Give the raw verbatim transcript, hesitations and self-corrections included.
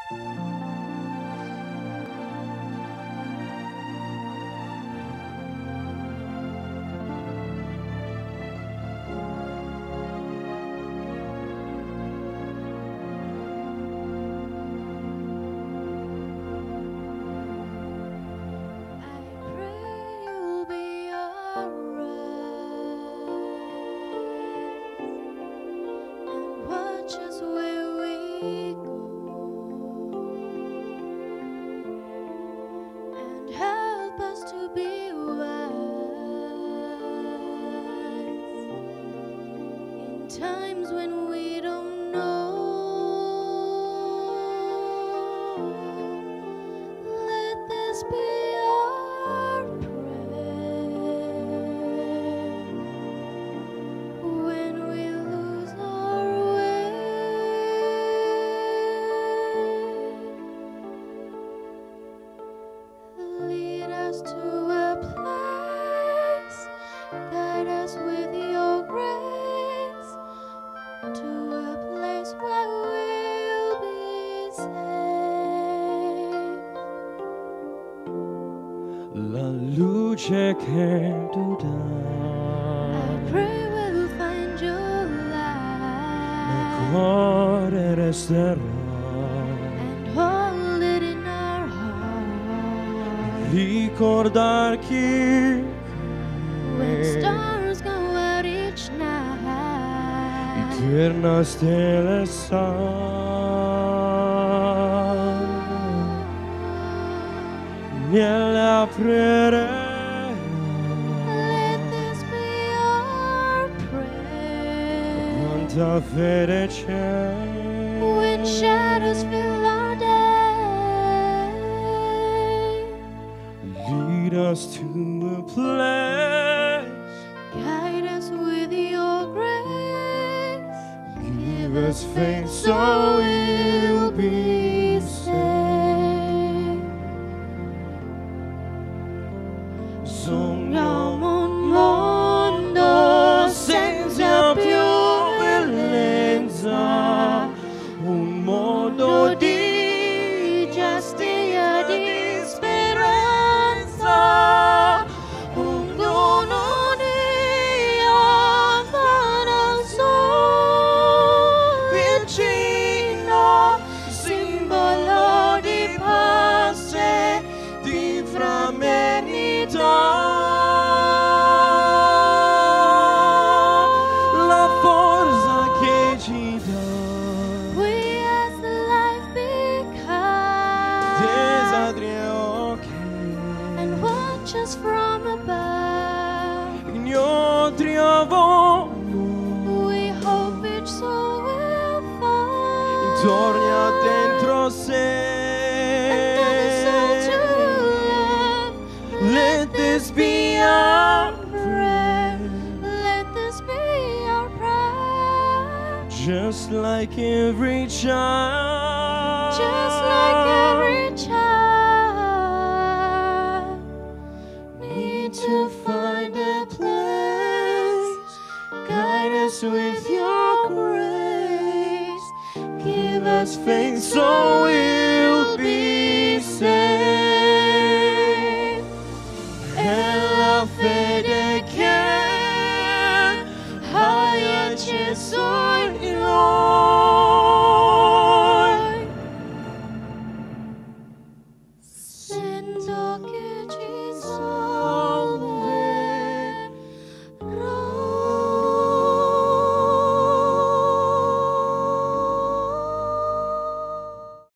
Times when we don't know, let this be our prayer. When we lose our way, lead us to a place, guide us with your grace. To a place where we'll be safe. La luce che tu dai, I pray we'll find your light. nel cuore resterà. And hold it in our heart. Ricordar chi when stars go out each night. Eterna stelle sa, nella preghiera. Let this be our prayer. Quanta fede c'è when shadows fill our day. Lead us to a place, guide us with your grace. Give us faith so we'll be saved. Sogniamo un mondo senza più violenza, un mondo di giustizia, di speranza. Ognuno di noi farà il suo vicino, simbolo di pace, di fraternità. La forza che ci dà. We as the life become. Des Andrea, okay. And watch us from above. Io trionfo. We hope each soul will fall. Torna dentro sé. Another soul to love. Let this be our prayer. Let this be our prayer. just like every child. Just like every child. Need to find a place. Guide us with your grace. Give us faith so we'll be saved. E la fede che hai acceso in